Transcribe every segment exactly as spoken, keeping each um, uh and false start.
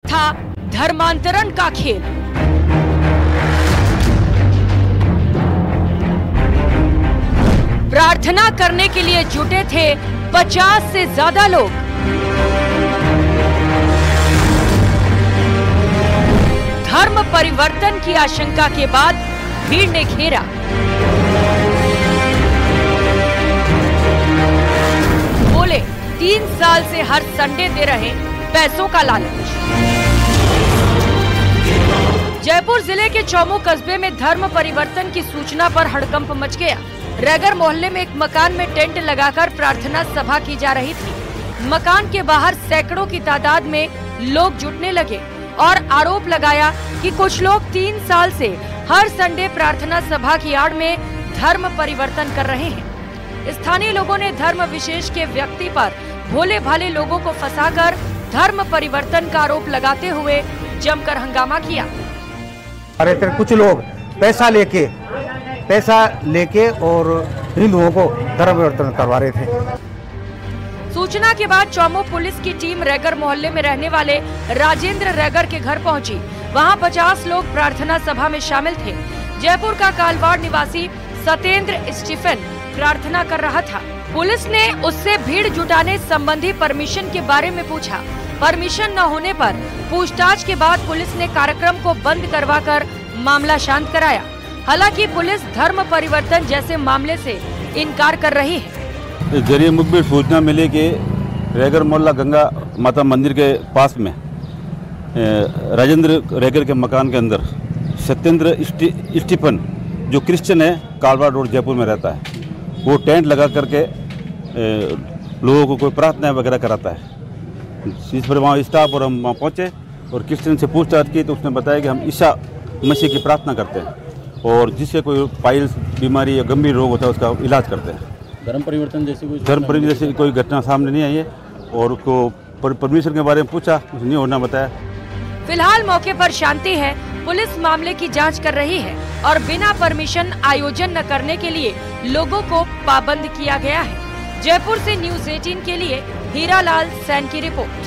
था धर्मांतरण का खेल। प्रार्थना करने के लिए जुटे थे पचास से ज्यादा लोग। धर्म परिवर्तन की आशंका के बाद भीड़ ने घेरा। बोले तीन साल से हर संडे दे रहे पैसों का लालच। जयपुर जिले के चौमू कस्बे में धर्म परिवर्तन की सूचना पर हड़कंप मच गया। रैगर मोहल्ले में एक मकान में टेंट लगाकर प्रार्थना सभा की जा रही थी। मकान के बाहर सैकड़ों की तादाद में लोग जुटने लगे और आरोप लगाया कि कुछ लोग तीन साल से हर संडे प्रार्थना सभा की आड़ में धर्म परिवर्तन कर रहे हैं। स्थानीय लोगों ने धर्म विशेष के व्यक्ति पर भोले भाले लोगों को फंसाकर धर्म परिवर्तन का आरोप लगाते हुए जमकर हंगामा किया। अरे फिर कुछ लोग पैसा लेके पैसा लेके और हिंदुओं को धर्म परिवर्तन करवा रहे थे। सूचना के बाद चौमू पुलिस की टीम रैगर मोहल्ले में रहने वाले राजेंद्र रैगर के घर पहुंची। वहां पचास लोग प्रार्थना सभा में शामिल थे। जयपुर का कालवाड़ निवासी सत्येंद्र स्टीफन प्रार्थना कर रहा था। पुलिस ने उससे भीड़ जुटाने संबंधी परमिशन के बारे में पूछा। परमिशन न होने पर पूछताछ के बाद पुलिस ने कार्यक्रम को बंद करवाकर मामला शांत कराया। हालांकि पुलिस धर्म परिवर्तन जैसे मामले से इनकार कर रही है। जरिए मुखबिर सूचना मिली कि रैगर मोहल्ला गंगा माता मंदिर के पास में राजेंद्र रैगर के मकान के अंदर सत्येंद्र स्टीफन जो क्रिश्चियन है, कालवाड़ रोड जयपुर में रहता है, वो टेंट लगा करके लोगों को कोई प्रार्थना वगैरह कराता है। इस पर वहाँ स्टाफ और हम वहाँ पहुँचे और क्रिश्चियन से पूछताछ की तो उसने बताया कि हम ईसा मसीह की प्रार्थना करते हैं और जिससे कोई पाइल्स बीमारी या गंभीर रोग होता है उसका इलाज करते हैं। धर्म परिवर्तन जैसी कोई धर्म परिवर्तन जैसी कोई घटना सामने नहीं आई है और उसको परमिशन के बारे में पूछा, कुछ नहीं होना बताया। फिलहाल मौके पर शांति है। पुलिस मामले की जांच कर रही है और बिना परमिशन आयोजन न करने के लिए लोगों को पाबंद किया गया है। जयपुर से न्यूज़ अठारह के लिए हीरालाल सैन की रिपोर्ट।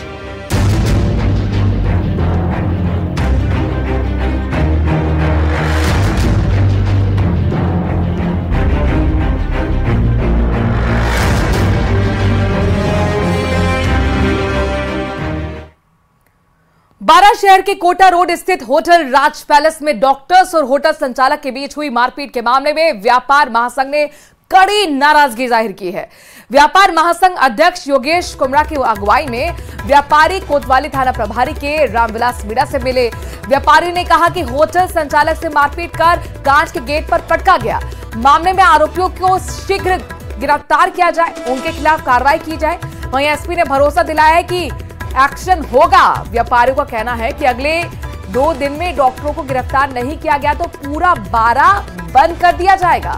बारा शहर के कोटा रोड स्थित होटल राज पैलेस में डॉक्टर्स और होटल संचालक के बीच हुई मारपीट के मामले में व्यापार महासंघ ने कड़ी नाराजगी जाहिर की है। व्यापार महासंघ अध्यक्ष योगेश कुमरा की अगुवाई में व्यापारी कोतवाली थाना प्रभारी के रामविलास मीणा से मिले। व्यापारी ने कहा कि होटल संचालक से मारपीट कर कांच के गेट पर पटका गया। मामले में आरोपियों को शीघ्र गिरफ्तार किया जाए, उनके खिलाफ कार्रवाई की जाए। वहीं एसपी ने भरोसा दिलाया है कि एक्शन होगा। व्यापारियों का कहना है कि अगले दो दिन में डॉक्टरों को गिरफ्तार नहीं किया गया तो पूरा बारा बंद कर दिया जाएगा।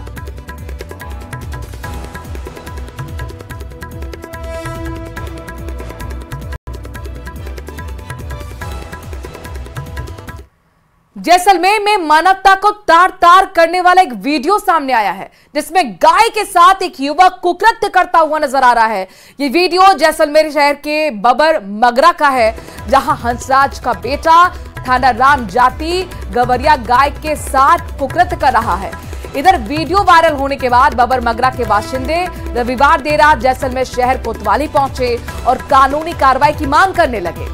जैसलमेर में मानवता को तार तार करने वाला एक वीडियो सामने आया है जिसमें गाय के साथ एक युवक कुकृत्य करता हुआ नजर आ रहा है। ये वीडियो जैसलमेर शहर के बबर मगरा का है, जहां हंसराज का बेटा थाना राम जाति गवरिया गाय के साथ कुकृत्य कर रहा है। इधर वीडियो वायरल होने के बाद बबर मगरा के बाशिंदे रविवार देर रात जैसलमेर शहर कोतवाली पहुंचे और कानूनी कार्रवाई की मांग करने लगे।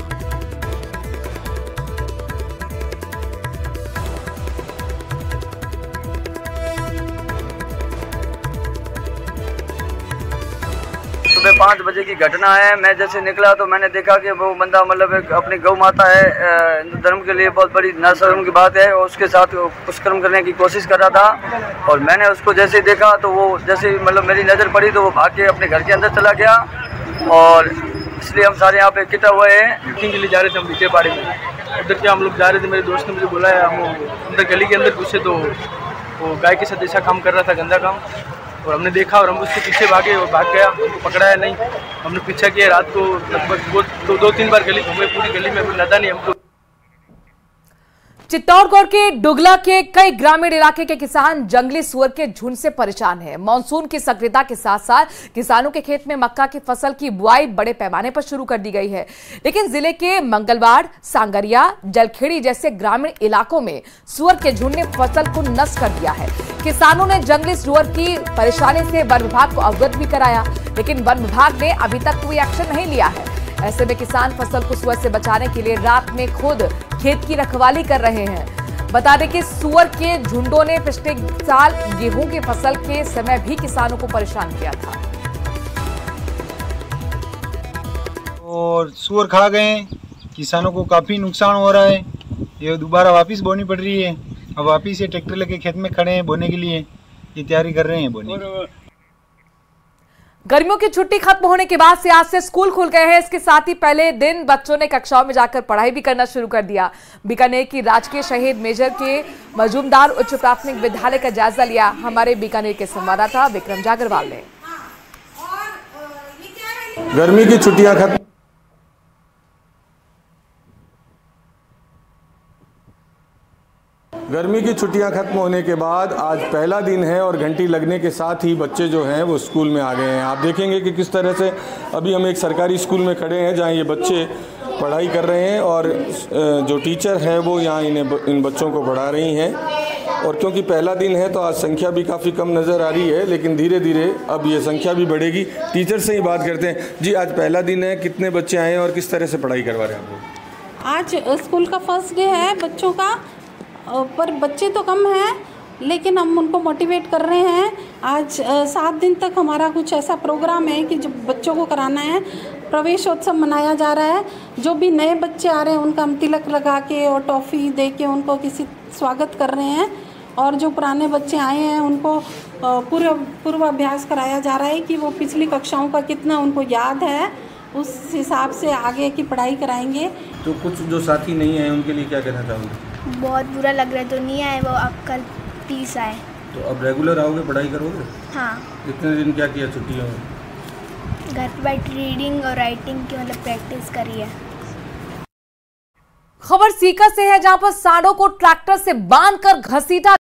सुबह पाँच बजे की घटना है। मैं जैसे निकला तो मैंने देखा कि वो बंदा मतलब एक अपनी गौ माता है, हिंदू धर्म के लिए बहुत बड़ी नाशर्म की बात है, और उसके साथ दुष्कर्म करने की कोशिश कर रहा था। और मैंने उसको जैसे देखा तो वो जैसे मतलब मेरी नज़र पड़ी तो वो भाग के अपने घर के अंदर चला गया। और इसलिए हम सारे यहाँ पे इकट्ठा हुए हैं। बुकिंग के लिए जा रहे थे हम बीके पहाड़ी में। उधर के हम लोग जा रहे थे, मेरे दोस्त ने मुझे बुलाया। हम अंदर गली के अंदर घुसे तो वो गाय के साथ ऐसा काम कर रहा था, गंदा काम, और हमने देखा और हम उसके पीछे भागे और भाग गया। हमको पकड़ा है नहीं, हमने पीछा किया। रात को लगभग दो, दो, दो तीन बार गली घूमे, पूरी गली में लदा नहीं हमको। चित्तौड़गढ़ के डुगला के कई ग्रामीण इलाके के किसान जंगली सुअर के झुंड से परेशान हैं। मानसून की सक्रियता के साथ साथ किसानों के खेत में मक्का की फसल की बुआई बड़े पैमाने पर शुरू कर दी गई है, लेकिन जिले के मंगलवाड़, सांगरिया, जलखेड़ी जैसे ग्रामीण इलाकों में सुअर के झुंड ने फसल को नष्ट कर दिया है। किसानों ने जंगली सुअर की परेशानी से वन विभाग को अवगत भी कराया, लेकिन वन विभाग ने अभी तक कोई एक्शन नहीं लिया है। ऐसे में किसान फसल को सुअर से बचाने के लिए रात में खुद खेत की रखवाली कर रहे हैं। बता दें कि सुअर के झुंडों ने पिछले साल गेहूं की फसल के समय भी किसानों को परेशान किया था। और सुअर खा गए, किसानों को काफी नुकसान हो रहा है। ये दोबारा वापस बोनी पड़ रही है। अब वापस ये ट्रैक्टर लेके खेत में खड़े हैं बोने के लिए, ये तैयारी कर रहे हैं बोने की। गर्मियों की छुट्टी खत्म होने के बाद से आज से स्कूल खुल गए हैं। इसके साथ ही पहले दिन बच्चों ने कक्षाओं में जाकर पढ़ाई भी करना शुरू कर दिया। बीकानेर की राजकीय शहीद मेजर के मजूमदार उच्च प्राथमिक विद्यालय का जायजा लिया हमारे बीकानेर के संवाददाता विक्रम जागरवाल ने। गर्मी की छुट्टियां खत्म गर्मी की छुट्टियां खत्म होने के बाद आज पहला दिन है और घंटी लगने के साथ ही बच्चे जो हैं वो स्कूल में आ गए हैं। आप देखेंगे कि किस तरह से अभी हम एक सरकारी स्कूल में खड़े हैं जहां ये बच्चे पढ़ाई कर रहे हैं और जो टीचर है वो यहाँ इन्हें इन बच्चों को पढ़ा रही हैं। और क्योंकि पहला दिन है तो आज संख्या भी काफ़ी कम नज़र आ रही है, लेकिन धीरे धीरे अब ये संख्या भी बढ़ेगी। टीचर से ही बात करते हैं। जी, आज पहला दिन है, कितने बच्चे आए हैं और किस तरह से पढ़ाई करवा रहे हैं आप लोग? आज स्कूल का फर्स्ट डे है बच्चों का, पर बच्चे तो कम हैं, लेकिन हम उनको मोटिवेट कर रहे हैं। आज सात दिन तक हमारा कुछ ऐसा प्रोग्राम है कि जो बच्चों को कराना है। प्रवेशोत्सव मनाया जा रहा है। जो भी नए बच्चे आ रहे हैं उनका हम तिलक लगा के और टॉफ़ी दे के उनको किसी स्वागत कर रहे हैं, और जो पुराने बच्चे आए हैं उनको पूर्व पूर्वाभ्यास कराया जा रहा है कि वो पिछली कक्षाओं का कितना उनको याद है, उस हिसाब से आगे की पढ़ाई कराएंगे। तो कुछ जो साथी नहीं आए उनके लिए क्या कहना चाहोगे? बहुत बुरा लग रहा है, तो नहीं आए वो, अब कल प्लीज आए। तो अब रेगुलर आओगे, पढ़ाई करोगे? हाँ। इतने दिन क्या किया छुट्टियों में? घर पर बैठ रीडिंग और राइटिंग की मतलब प्रैक्टिस करी है। खबर सीकर से है, जहां पर सांडों को ट्रैक्टर से बांधकर घसीटा